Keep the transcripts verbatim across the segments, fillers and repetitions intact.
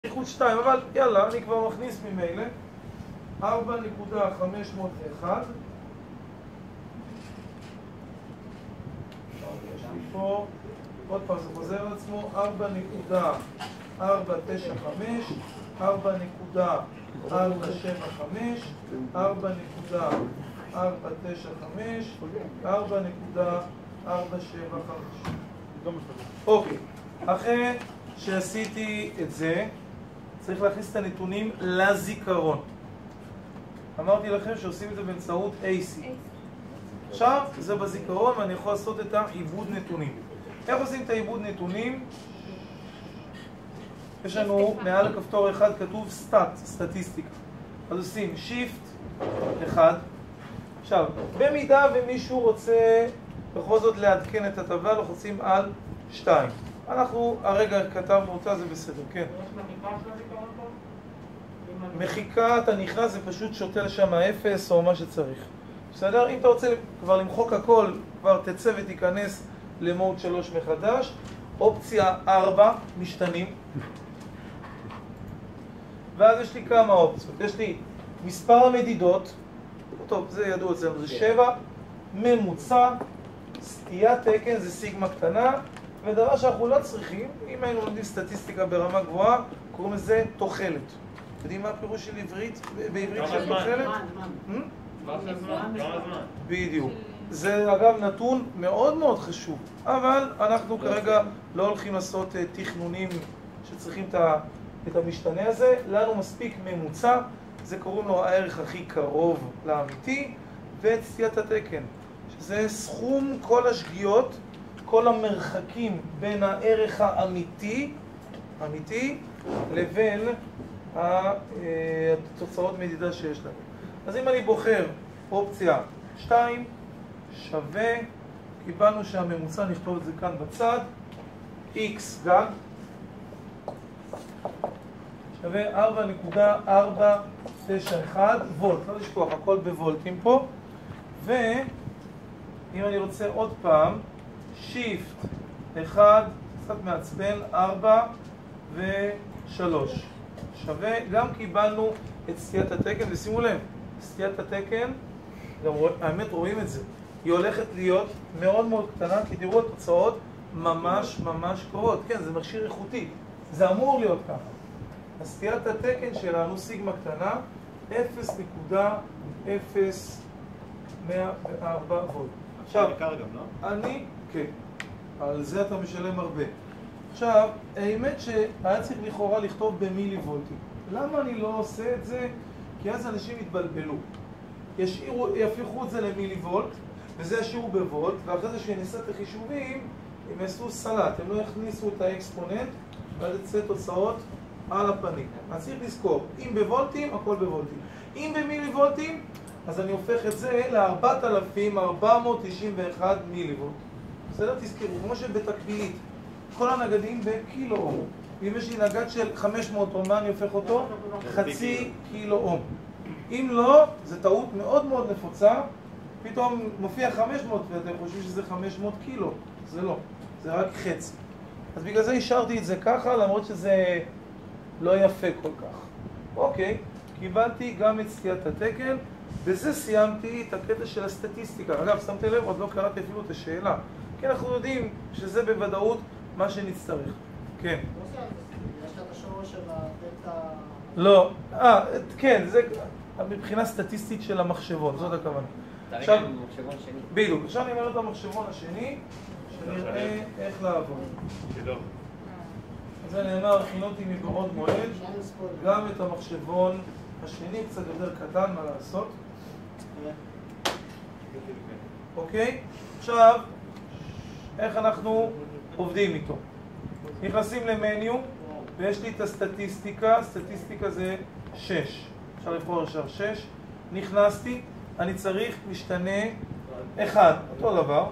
איכות שתיים, אבל יאללה, אני כבר מכניס ממילא ארבע נקודה חמש מאות ואחת. יש לי פה, עוד פעם זה חוזר על עצמו, ארבע נקודה ארבע תשע חמש, ארבע נקודה ארבע שבע חמש, ארבע נקודה ארבע תשע חמש, ארבע נקודה ארבע שבע חמש. אוקיי, אחרי שעשיתי את זה צריך להכניס את הנתונים לזיכרון. אמרתי לכם שעושים את זה באמצעות איי סי. עכשיו זה בזיכרון ואני יכול לעשות את העיבוד נתונים. איך עושים את העיבוד נתונים? יש לנו מעל הכפתור אחד כתוב סטאט, סטטיסטיקה. אז עושים שיפט אחד. עכשיו, במידה ומישהו רוצה בכל זאת לעדכן את הטבלה, לוחצים על שתיים. אנחנו הרגע כתבנו אותה, זה בסדר, כן. מחיקה, אתה נכנס, זה פשוט שותל שם אפס או מה שצריך. בסדר? אם אתה רוצה כבר למחוק הכל, כבר תצא ותיכנס למוד שלוש מחדש. אופציה ארבע, משתנים. ואז יש לי כמה אופציות. יש לי מספר המדידות, טוב, זה ידוע אצלנו, זה שבע, ממוצע, סטיית תקן, זה סיגמה קטנה, ודבר שאנחנו לא צריכים, אם היינו לומדים סטטיסטיקה ברמה גבוהה, קוראים לזה תוחלת. יודעים מה הפירוש של עברית, בעברית של תוחלת? כמה זמן? בדיוק. זה אגב נתון מאוד מאוד חשוב, אבל אנחנו כרגע לא הולכים לעשות תכנונים שצריכים את המשתנה הזה. לנו מספיק ממוצע, זה קוראים לו הערך הכי קרוב לאמיתי, ואת סטיית התקן, שזה סכום כל השגיאות, כל המרחקים בין הערך האמיתי, אמיתי, לבין התוצאות מדידה שיש לנו. אז אם אני בוחר אופציה שתיים, שווה, קיבלנו שהממוצע, נכתוב את זה כאן בצד, x גם, שווה ארבע נקודה ארבע תשע אחת וולט, לא לשכוח, הכל בוולטים פה. ואם אני רוצה עוד פעם, שיפט אחד, קצת מעצבן, ארבע ושלוש, שווה, גם קיבלנו את סטיית התקן, ושימו לב, סטיית התקן, גם האמת רואים את זה, היא הולכת להיות מאוד מאוד קטנה, כי תראו התוצאות ממש ממש קרובות. כן, זה מכשיר איכותי, זה אמור להיות ככה. הסטיית התקן שלנו, סיגמה קטנה, אפס נקודה אפס מאה וארבע וולט. עכשיו, אני, כן, על זה אתה משלם הרבה. עכשיו, האמת שהיה צריך לכאורה לכתוב במילי וולטים. למה אני לא עושה את זה? כי אז אנשים יתבלבלו. ישאירו, יפיכו את זה למילי וולט, וזה ישאירו בוולט, ואחרי זה שנעשה את החישובים, הם יעשו סלט, הם לא יכניסו את האקספוננט, ואז יצא תוצאות על הפנים. אז צריך לזכור, אם בוולטים, הכל בוולטים. אם במילי וולטים, אז אני הופך את זה ל-ארבעת אלפים ארבע מאות תשעים ואחת מילי וולט. בסדר? תזכרו, כמו שבתקבילית, כל הנגדים בקילו אום. אם יש לי נגד של חמש מאות אום, מה אני הופך אותו? חצי קילו אום. אם לא, זו טעות מאוד מאוד נפוצה, פתאום מופיע חמש מאות ואתם חושבים שזה חמש מאות קילו. זה לא, זה רק חצי. אז בגלל זה השארתי את זה ככה, למרות שזה לא יפה כל כך. אוקיי, קיבלתי גם את סטיית התקן, בזה סיימתי את הקטע של הסטטיסטיקה. אגב, שמתי לב, עוד לא קראתי אפילו את השאלה. כי אנחנו יודעים שזה בוודאות מה שנצטרך. כן. יש לך את השורש של הדלתא... לא, אה, כן, זה מבחינה סטטיסטית של המחשבון, זאת הכוונה. עכשיו, מחשבון שני. בדיוק, עכשיו אני אומר את המחשבון השני, שנראה איך לעבוד. אז זה נאמר, הכינותי מבעוד מועד, גם את המחשבון השני, קצת יותר קטן, מה לעשות. אוקיי? עכשיו, איך אנחנו עובדים איתו? נכנסים למניו, ויש לי את הסטטיסטיקה, סטטיסטיקה זה שש. אפשר לבחור עכשיו שש. נכנסתי, אני צריך משתנה אחד, אותו דבר.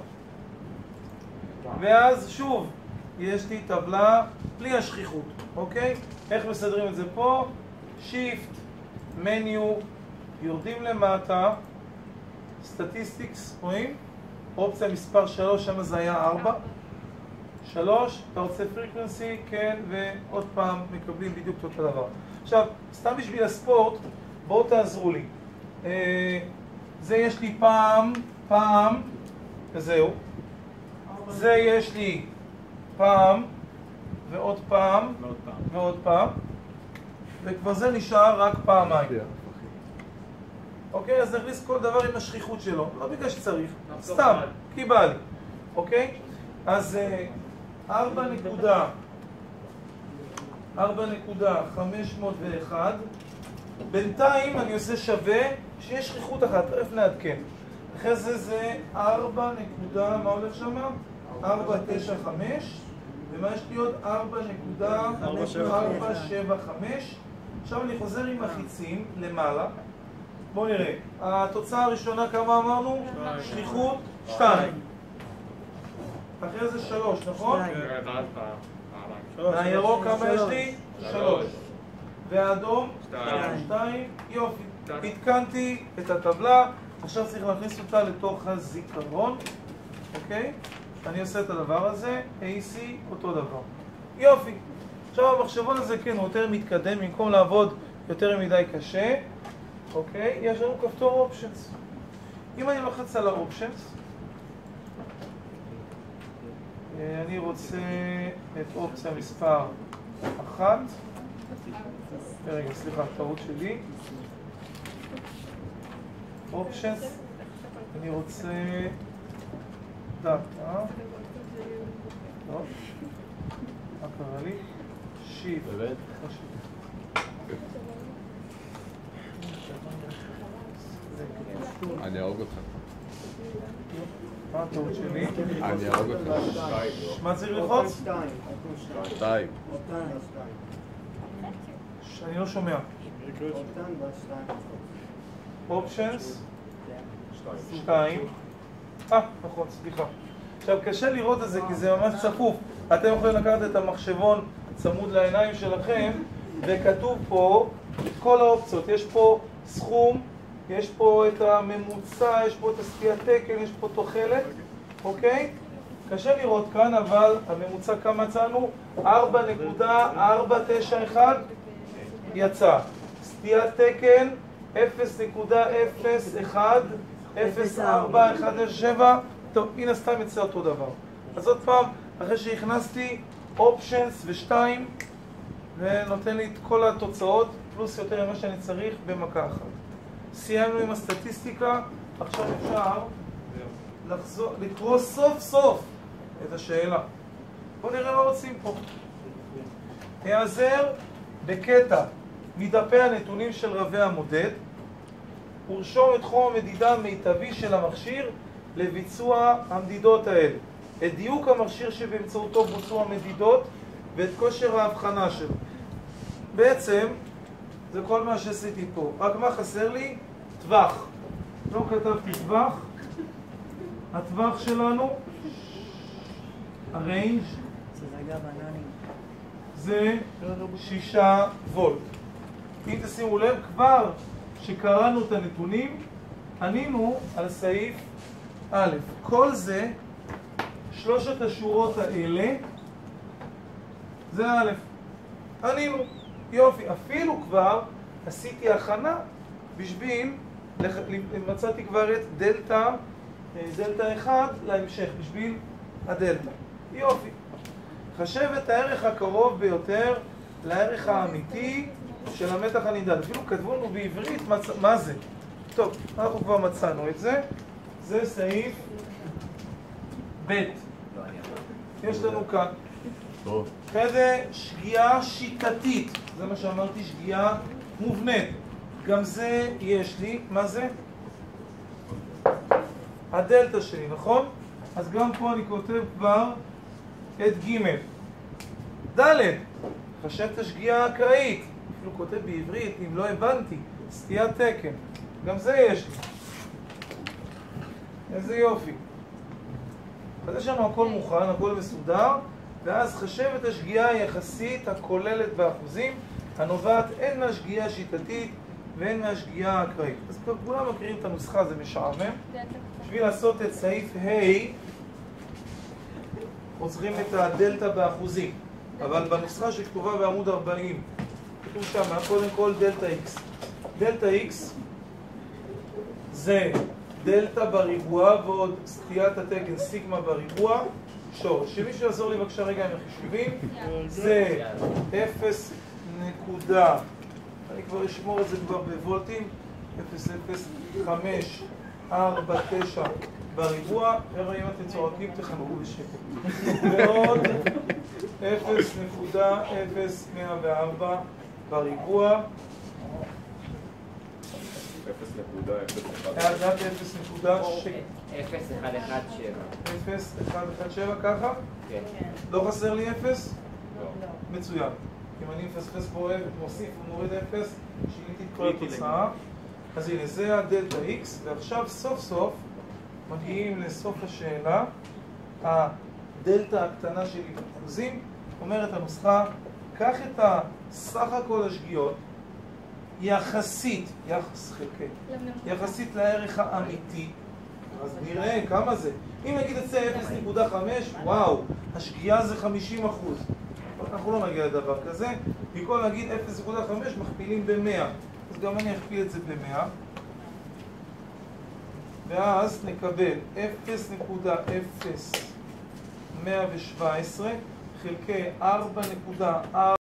ואז שוב, יש לי טבלה בלי השכיחות, אוקיי? איך מסדרים את זה פה? שיפט, מניו, יורדים למטה, סטטיסטיקס, רואים? אופציה מספר שלוש, שם זה היה ארבע. שלוש, אתה רוצה פריקוונסי, כן, ועוד פעם מקבלים בדיוק אותו דבר. עכשיו, סתם בשביל הספורט, בואו תעזרו לי. אה, זה יש לי פעם, פעם, וזהו. זה יש לי פעם, ועוד פעם, ועוד פעם. ועוד פעם, וכבר זה נשאר רק פעמיים. אוקיי, אז נכניס כל דבר עם השכיחות שלו, לא בגלל שצריך, סתם, כי בא לי. אוקיי? אז ארבע נקודה, ארבע נקודה חמש מאות ואחת, בינתיים אני עושה שווה שיש שכיחות אחת, תכף נעדכן. אחרי זה זה ארבע נקודה, מה הולך שם? ארבע תשע חמש, ומה יש לי עוד? ארבע נקודה ארבע שבע חמש. עכשיו אני חוזר עם החיצים למעלה. בואו נראה, התוצאה הראשונה כמה אמרנו? שכיחות שתיים. אחרי זה שלוש, נכון? מהירוק כמה יש לי? שלוש. והאדום? שתיים. יופי. התקנתי את הטבלה, עכשיו צריך להכניס אותה לתוך הזיכרון. אוקיי? אני עושה את הדבר הזה, איי סי אותו דבר. יופי. עכשיו המחשבון הזה כן הוא יותר מתקדם, במקום לעבוד יותר מדי קשה. אוקיי? יש לנו כפתור אופשנס. אם אני לוחץ על האופשנס, אני רוצה את אופציה מספר אחת. רגע, סליחה, טעות שלי. אופשנס. אני רוצה דאטה. טוב. מה קרה לי? שיפט. אני ארוג אותך. מה הטעות שלי? אני ארוג אותך. מה צריך ללחוץ? שתיים. אני לא שומע. אופשנס? שתיים. אה, נכון, סליחה. עכשיו, קשה לראות את זה כי זה ממש צפוף. אתם יכולים לקחת את המחשבון צמוד לעיניים שלכם, וכתוב פה את כל האופציות. יש פה סכום, יש פה את הממוצע, יש פה את הסטיית תקן, יש פה תוחלת, אוקיי? קשה לראות כאן, אבל הממוצע כמה מצאנו? ארבע נקודה ארבע תשע אחת יצא. סטיית תקן אפס נקודה אפס אחת אפס ארבע אחת שבע. טוב, הנה סתם יצא אותו דבר. אז עוד פעם, אחרי שהכנסתי אופשנס ושתיים, ונותן לי את כל התוצאות, פלוס יותר ממה שאני צריך במכה אחת. סיימנו עם הסטטיסטיקה, עכשיו אפשר לחזור, לקרוא סוף סוף את השאלה. בואו נראה מה רוצים פה. היעזר בקטע מדפי הנתונים של רבי המודד, ורשום את תחום המדידה המיטבי של המכשיר לביצוע המדידות האלה. את דיוק המכשיר שבאמצעותו בוצעו המדידות ואת כושר ההבחנה שלו. בעצם זה כל מה שעשיתי פה. רק מה חסר לי? טווח. לא כתבתי טווח. הטווח שלנו, הריינג', זה שישה וולט. אם תשימו לב, כבר שקראנו את הנתונים, ענינו על סעיף א'. כל זה, שלושת השורות האלה, זה א'. ענינו. יופי, אפילו כבר עשיתי הכנה בשביל, מצאתי כבר את דלטה, דלטה אחד להמשך, בשביל הדלטה. יופי. חשב את הערך הקרוב ביותר לערך האמיתי של המתח הנמדד. אפילו כתבו לנו בעברית מה, מה זה. טוב, אנחנו כבר מצאנו את זה. זה סעיף ב'. יש לנו כאן. אחרי זה שגיאה שיטתית. זה מה שאמרתי, שגיאה מובנית. גם זה יש לי. מה זה? הדלטה שלי, נכון? אז גם פה אני כותב כבר את ג'. ד', חשב את השגיאה האקראית. אפילו כותב בעברית, אם לא הבנתי, סטיית תקן. גם זה יש לי. איזה יופי. אז יש לנו הכל מוכן, הכל מסודר, ואז חשב את השגיאה היחסית הכוללת באחוזים, הנובעת הן מהשגיאה השיטתית והן מהשגיאה האקראית. אז כולם מכירים את הנוסחה, זה משעמם. בשביל לעשות את סעיף ה', אנחנו צריכים את הדלטה באחוזים, אבל בנוסחה שכתובה בעמוד ארבעים, כתוב שם, קודם כל דלטה x. דלטה x זה דלטה בריבוע ועוד סטיית התקן סיגמה בריבוע שורש. שמישהו יעזור לי בבקשה רגע עם החישובים. זה אפס נקודה, אני כבר אשמור את זה כבר בוולטים, אפס אפס חמש ארבע תשע בריבוע. חבר'ה, אם אתם צורקים תחנכו בשקט. ועוד אפס נקודה אפס מאה וארבע בריבוע. אפס נקודה אפס אחד. אפס נקודה אפס אחד אחד שבע. אפס אחד אחד שבע ככה? כן. לא חסר לי אפס? לא. מצוין. אם אני מפספס פה מוסיף ומוריד אפס, שיניתי את כל התוצאה. אז הנה, זה הדלטה x, ועכשיו סוף סוף מגיעים לסוף השאלה. הדלטה הקטנה שלי באחוזים אומרת הנוסחה, קח את הסך הכל השגיאות יחסית, יחס חלקי, יחסית לערך האמיתי, אז נראה כמה זה. אם נגיד את זה אפס נקודה חמש, וואו, השגיאה זה חמישים אחוז. אנחנו לא נגיע לדבר כזה. במקום להגיד אפס נקודה חמש מכפילים ב-מאה, אז גם אני אכפיל את זה ב-מאה, ואז נקבל אפס נקודה אפס מאה ושבע עשרה חלקי ארבע נקודה ארבע